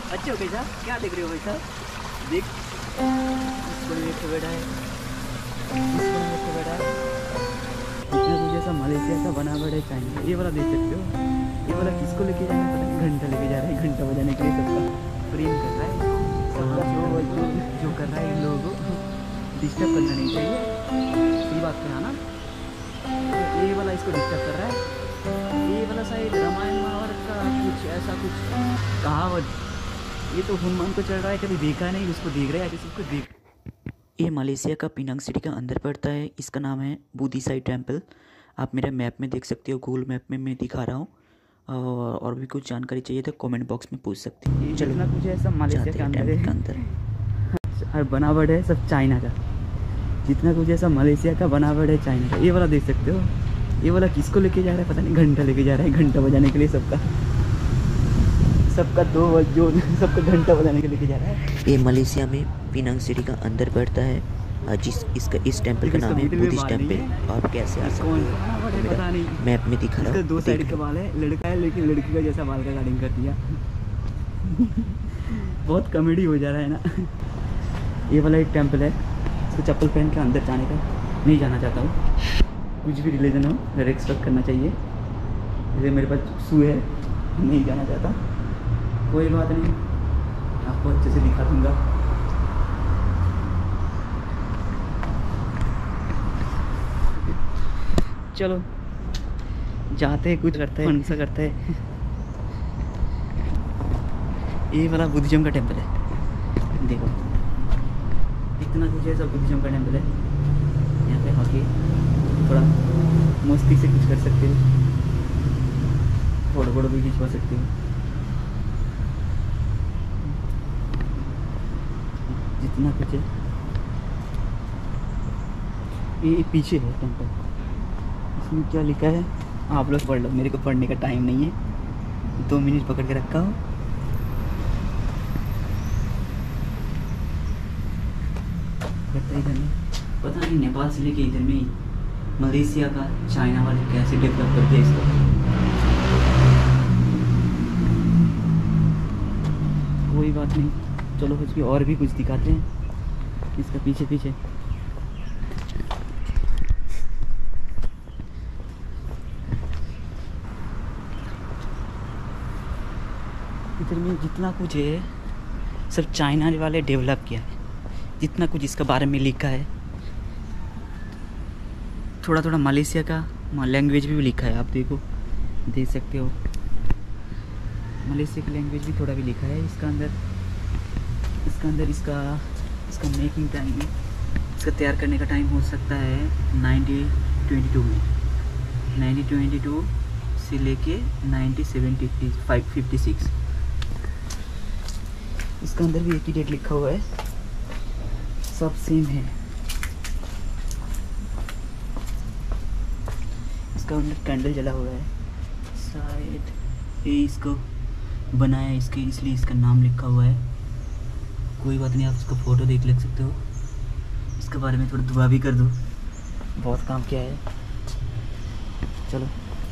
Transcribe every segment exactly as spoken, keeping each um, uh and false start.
अच्छे हो कैसा क्या देख रहे हो भाई साहब? देख इसको लेके बैठा है, इसको लेके बैठा है। इतना कुछ ऐसा मलेशिया का बना बड़ा है चाइना। ये वाला देख सकते हो, ये वाला किसको लेके जा रहा है पता नहीं, घंटा लेके जा रहा है, घंटा बजाने के लिए सबका प्रेम कर रहा है। सबका जो जो जो कर रहा है इन लोगों को डिस्टर्ब करना नहीं चाहिए, सही बात है ना। तो ये वाला इसको डिस्टर्ब कर रहा है, ये वाला शायद रामायण महाभारत का कुछ ऐसा कुछ कहावत। ये तो हनुमान को चढ़ रहा है, कभी देखा नहीं, उसको देख रहा है आगे सबको देख। ये मलेशिया का पिनांग सिटी का अंदर पड़ता है। इसका नाम है बुद्धिसाई टेम्पल। आप मेरे मैप में देख सकते हो, गूगल मैप में मैं दिखा रहा हूँ। और भी कुछ जानकारी चाहिए तो कमेंट बॉक्स में पूछ सकते हैं। चलो ना, कुछ ऐसा मलेशिया के अंदर है, अंदर और बनावट है सब चाइना का। जितना कुछ ऐसा मलेशिया का बनावट है चाइना का। ये वाला देख सकते हो, ये वाला किसको लेके जा रहा है पता नहीं, घंटा लेके जा रहा है, घंटा बजाने के लिए सबका सबका दो जो सबका घंटा बजाने के लेके जा रहा है। ये मलेशिया में पिनांग सिटी का अंदर पड़ता है। जिस इसका इस टेंपल का नाम है बुद्धिस्ट टेंपल। आप कैसे आ सकते हो, पता नहीं, मैप में दिखा रहा हूँ। दो साइड के बाल है, लड़का है लेकिन लड़की का जैसा बाल का कटिंग कर दिया। बहुत कॉमेडी हो जा रहा है ना। ये वाला एक टेंपल है, इसको चप्पल पहन के अंदर जाने का नहीं जाना चाहता हूँ। कुछ भी रिलीजन हो रेस्पेक्ट करना चाहिए। जैसे मेरे पास शू है, नहीं जाना चाहता, कोई बात नहीं, आपको अच्छे से दिखा दूंगा। चलो जाते हैं, कुछ करते हैं, मन सा करते हैं। ये वाला बुद्धिज्म का टेंपल है, देखो इतना कुछ है, सब बुद्धिज्म का टेंपल है। यहाँ पे आके थोड़ा मस्ती से कुछ कर सकते हो, फोटो फोटो भी खिंचवा सकते हो। जितना कुछ है ये पीछे है टेंपल। इसमें क्या लिखा है आप लोग पढ़ लो, मेरे को पढ़ने का टाइम नहीं है। दो मिनट पकड़ के रखा हूँ। इधर में पता नहीं नेपाल से लेके इधर में मलेशिया का चाइना वाले कैसे डेवलप करते हैं इसको। कोई बात नहीं, चलो इसकी और भी कुछ दिखाते हैं इसका पीछे पीछे। इधर में जितना कुछ है सब चाइना वाले डेवलप किया है। जितना कुछ इसका बारे में लिखा है, थोड़ा थोड़ा मलेशिया का लैंग्वेज भी लिखा है, आप देखो देख सकते हो। मलेशिया का लैंग्वेज भी थोड़ा भी लिखा है इसका अंदर। इसका अंदर इसका इसका मेकिंग टाइम, इसका तैयार करने का टाइम हो सकता है नाइनटीन ट्वेंटी टू में, नाइनटीन ट्वेंटी टू से लेके nineteen seventy five fifty six. इसका अंदर भी एक ही डेट लिखा हुआ है, सब सेम है। इसका अंदर कैंडल जला हुआ है, शायद ये इसको बनाया इसके, इसलिए इसका नाम लिखा हुआ है। कोई बात नहीं, आप इसका फ़ोटो देख ले सकते हो। इसके बारे में थोड़ा दुआ भी कर दो, बहुत काम किया है। चलो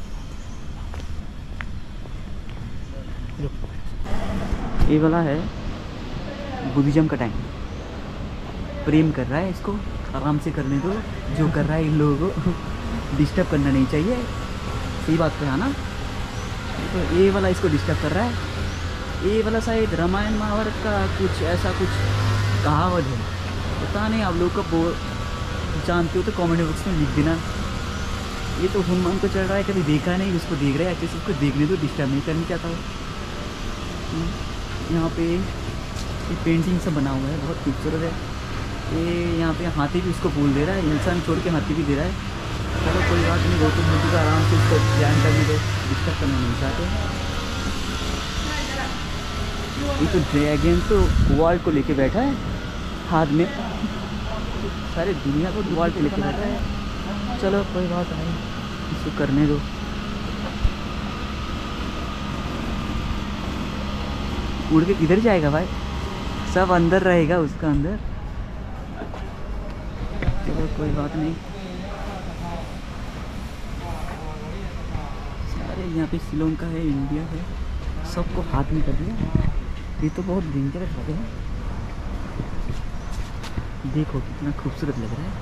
ये वाला है बुद्धिज्म का टाइम। प्रेम कर रहा है, इसको आराम से करने दो। जो कर रहा है इन लोगों को डिस्टर्ब करना नहीं चाहिए, सही बात है ना। तो ये वाला इसको डिस्टर्ब कर रहा है। ये वाला शायद रामायण महाभारत का कुछ ऐसा कुछ कहावत है, पता नहीं, आप लोग को जानते हो तो कमेंट बॉक्स में लिख देना। ये तो हनुमान को चढ़ रहा है, कभी देखा नहीं, उसको देख रहा है अच्छे से, उसको देखने तो डिस्टर्ब नहीं करना चाहता हूँ। यहाँ पे ये पेंटिंग सब बना हुआ है, बहुत खूबसूरत है। ये यहाँ पे हाथी भी उसको बोल दे रहा है, इंसान छोड़ के हाथी भी दे रहा है। चलो कोई बात नहीं, गौतम बुद्ध का आराम से उसको ध्यान करने दो, डिस्टर्ब करना नहीं चाहते। ये तो ड्रैगन तो वॉल को लेके बैठा है हाथ में, सारे दुनिया को वॉल पे लेके बैठा है। चलो कोई बात नहीं, इसको करने दो। उड़ के किधर जाएगा भाई, सब अंदर रहेगा उसका अंदर। चलो कोई बात नहीं। सारे यहाँ पे श्रीलंका है, इंडिया है, सबको हाथ में कर दिया। ये तो बहुत डेंजरस है। देखो कितना खूबसूरत लग रहा है।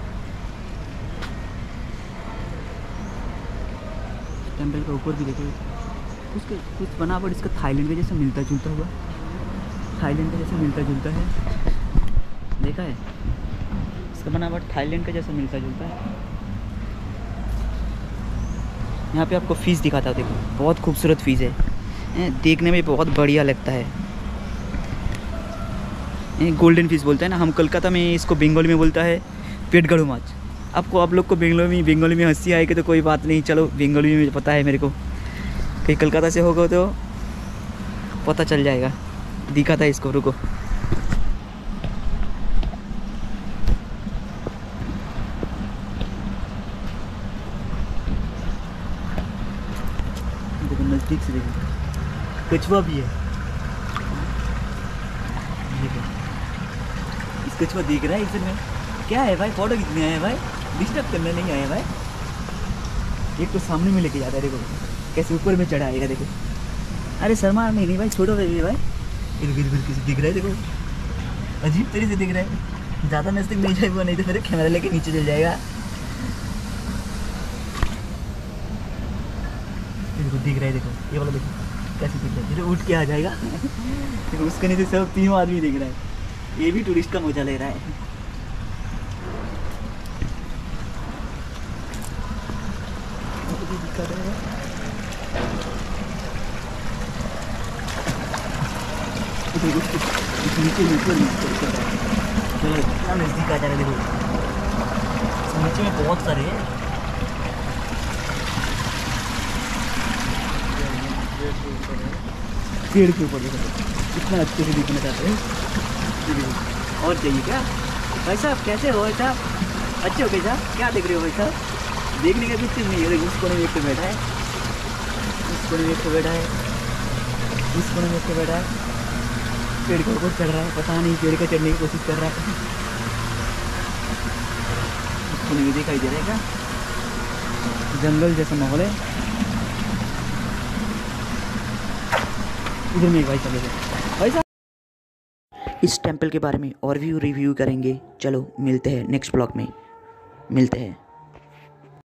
टेम्पल के ऊपर भी देखो उसके कुछ बनावट इसका थाईलैंड के जैसा मिलता जुलता हुआ, थाईलैंड के जैसा मिलता जुलता है। देखा है इसका बनावट थाईलैंड के जैसा मिलता जुलता है। यहाँ पे आपको फ़ीस दिखाता हूँ, देखो बहुत खूबसूरत फ़ीस है, देखने में बहुत बढ़िया लगता है। गोल्डन फिश बोलते हैं ना, हम कोलकाता में इसको बंगाली में बोलता है पेटगड़ू माछ। आपको आप लोग को बंगाली में बंगाली में हंसी आएगी तो कोई बात नहीं, चलो बंगाली में पता है मेरे को, कहीं कोलकाता से होगा तो पता चल जाएगा। दिखाता है इसको, रुको। देखो नज़दीक से देखो, कछुआ भी है। इस कछुआ दिख रहा है इधर में, क्या है भाई? फोटो कितने आए भाई, डिस्टर्ब करने नहीं आए भाई। एक तो सामने में लेके जाता है, देखो कैसे ऊपर में चढ़ा आएगा। देखो अरे शर्मा नहीं नहीं भाई, छोड़ो भाई भाई। इधर इधर किसी दिख रहा है, देखो अजीब तरीके से दिख रहा है। ज़्यादा नज़दीक नहीं जाएगा, नहीं तो फिर कैमरा लेके नीचे चल जाएगा। देखो दिख रहा है, देखो ये वाला देखो कैसे दिख रहा है, फिर उठ के आ जाएगा। देखो उसके नीचे सब तीनों आदमी दिख रहा है, ये भी टूरिस्ट का मजा ले रहा है। नीचे नीचे चलो इतना नजदीक आ जा रहा है, देखो नीचे में बहुत सारे हैं। पेड़ के ऊपर देखो इतना अच्छे से दिखना चाहते हैं। और चाहिए क्या भाई साहब? कैसे हो भाई साहब? अच्छे हो भाई साहब? क्या देख रहे हो भाई साहब? देखने का कुछ नहीं है। उस कोने में एक तो बैठा है, उस कोने में एक तो बैठा है, इस कोने में एक तो बैठा है, पेड़ के ऊपर चढ़ रहा है, पता नहीं पेड़ का चढ़ने की कोशिश कर रहा है। इस कोने में दिखाई दे रहा है क्या? जंगल जैसा माहौल है। इधर में एक भाई चले गए भाई साहब। इस टेंपल के बारे में और भी रिव्यू करेंगे। चलो मिलते हैं नेक्स्ट ब्लॉग में, मिलते हैं।